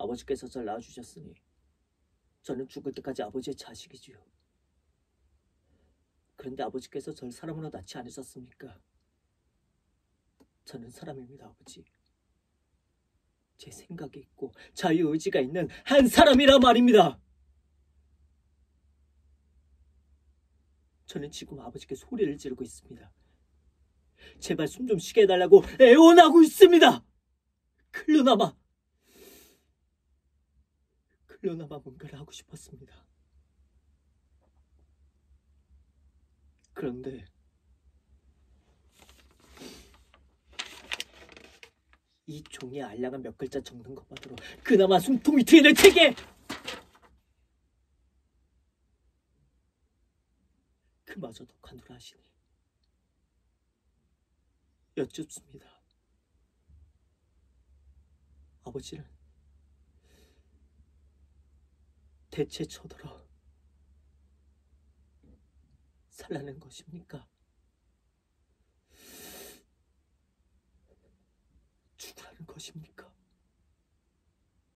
아버지께서 절 낳아주셨으니 저는 죽을 때까지 아버지의 자식이지요. 그런데 아버지께서 절 사람으로 낳지 않으셨습니까? 저는 사람입니다, 아버지. 제 생각이 있고 자유의지가 있는 한 사람이라 말입니다. 저는 지금 아버지께 소리를 지르고 있습니다. 제발 숨 좀 쉬게 해달라고 애원하고 있습니다. 클로나마 뭔가를 하고 싶었습니다. 그런데 이 종이에 알량한 몇 글자 적는 것만으로 그나마 숨통이 트이는 책에 그마저도 관두라하시니 여쭙습니다. 아버지는 대체 저더러 살라는 것입니까? 죽으라는 것입니까?